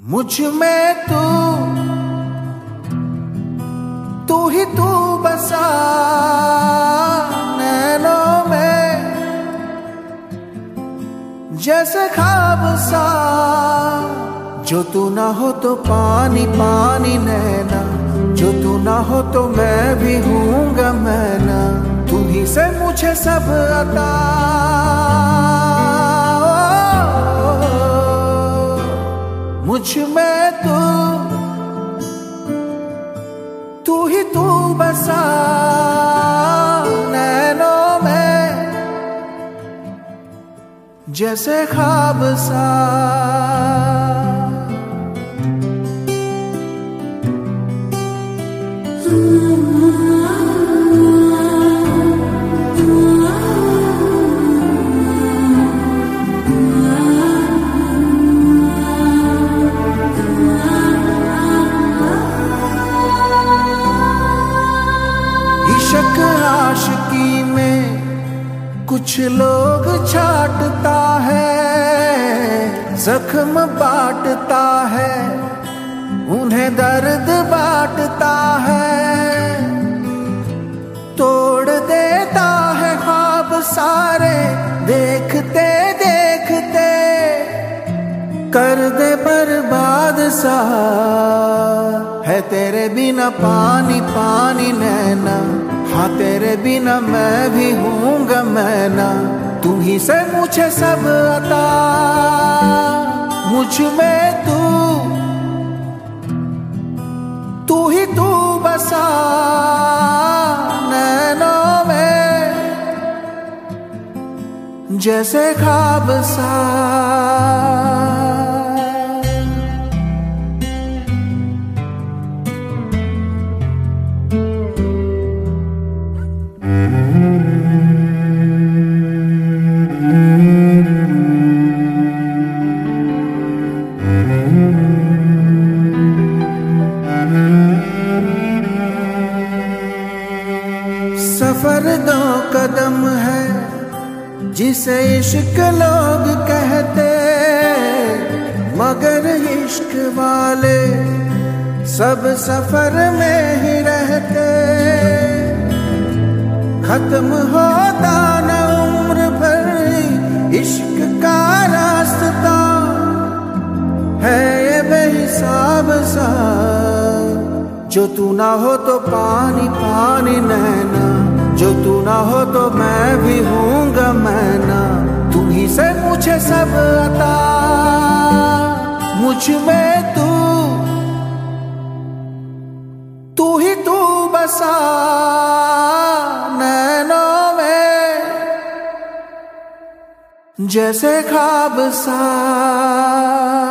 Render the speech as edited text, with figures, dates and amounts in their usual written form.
मुझ में तू ही तू बसा नैनों में, जैसे ख्वाब सा। जो तू ना हो तो पानी पानी नैना, जो तू ना हो तो मैं भी हूँगा मैना। तुम्ही से मुझे सब अता, मुझ में तू ही तू बसा नैनों में, जैसे ख्वाब सा। इश्क आशिकी में कुछ लोग छाटता है, जख्म बांटता है, उन्हें दर्द बांटता है। तोड़ देता है ख्वाब सारे देखते देखते, कर दे बर्बाद सा। है तेरे बिना पानी पानी नैना, हाँ तेरे बिना मैं भी हूँगा मैना। तुम्ही से मुझे सब अता, मुझ में तू ही तू बसा नैनों में, जैसे ख्वाब सा। सफर दो कदम है जिसे इश्क लोग कहते, मगर इश्क वाले सब सफर में ही रहते। खत्म होता न उम्र भर इश्क का रास्ता, है ये बेहिसाब सा। जो तू ना हो तो पानी पानी नैना, जो तू ना हो तो मैं भी हूँगा मैना। तुम्ही से मुझे सब अता, मुझ में तू ही तू बसा नैनों में, जैसे ख्वाब सा।